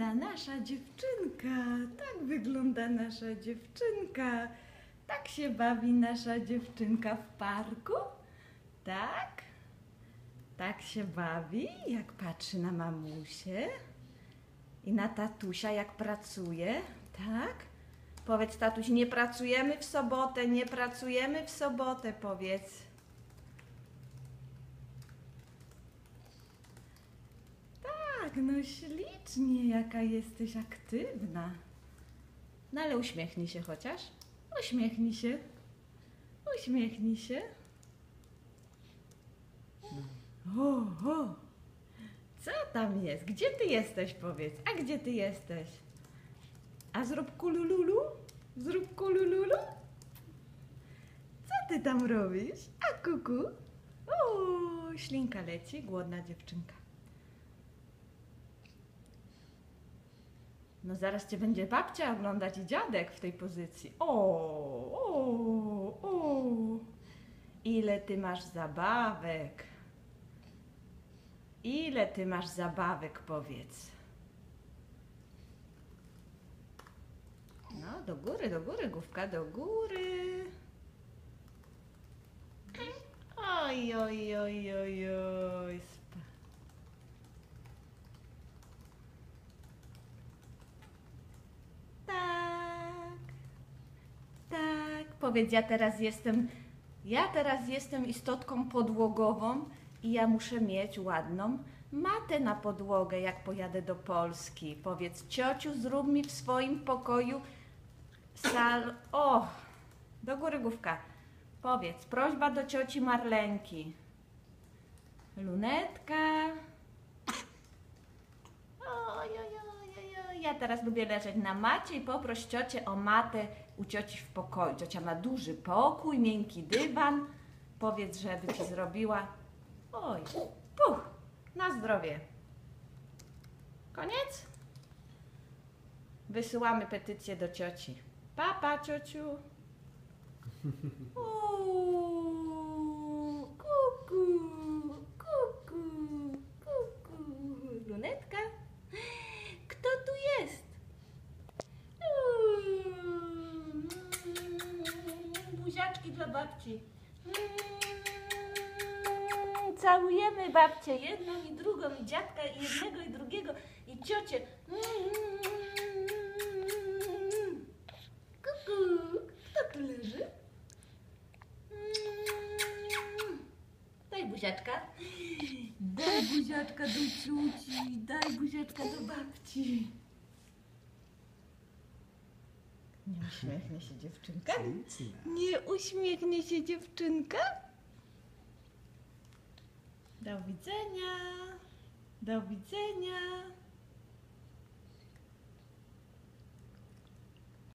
wygląda nasza dziewczynka. Tak wygląda nasza dziewczynka. Tak się bawi nasza dziewczynka w parku. Tak? Tak się bawi, jak patrzy na mamusię i na tatusia, jak pracuje. Tak? Powiedz, tatuś, nie pracujemy w sobotę, nie pracujemy w sobotę, powiedz. Tak, no ślicznie, jaka jesteś aktywna. No ale uśmiechnij się chociaż. Uśmiechnij się. Uśmiechnij się. O, co tam jest? Gdzie ty jesteś, powiedz? A gdzie ty jesteś? A zrób kulululu? Zrób kulululu? Co ty tam robisz? A kuku? O, ślinka leci, głodna dziewczynka. No zaraz cię będzie babcia oglądać i dziadek w tej pozycji. O. Ile ty masz zabawek? Ile ty masz zabawek, powiedz. No, do góry, główka, do góry. Oj. Tak, powiedz, ja teraz jestem istotką podłogową i ja muszę mieć ładną matę na podłogę, jak pojadę do Polski. Powiedz, ciociu, zrób mi w swoim pokoju O, do góry główka. Powiedz, prośba do cioci Marlenki. Lunetka. Oj. Ja teraz lubię leżeć na macie i poproś ciocię o matę u cioci w pokoju. Ciocia ma duży pokój, miękki dywan. Powiedz, żeby ci zrobiła. Oj, na zdrowie. Koniec? Wysyłamy petycję do cioci. Pa, ciociu. Kuku. Lunetka. Kto tu jest? Buziaczki dla babci. Całujemy babcię, jedną i drugą, i dziadka, i jednego, i drugiego, i ciocię. Kuku, kto tu leży? Daj buziaczka. Daj buziaczka do cioci, daj buziaczka do babci. Nie uśmiechnie się dziewczynka? Nie uśmiechnie się dziewczynka? Do widzenia. Do widzenia.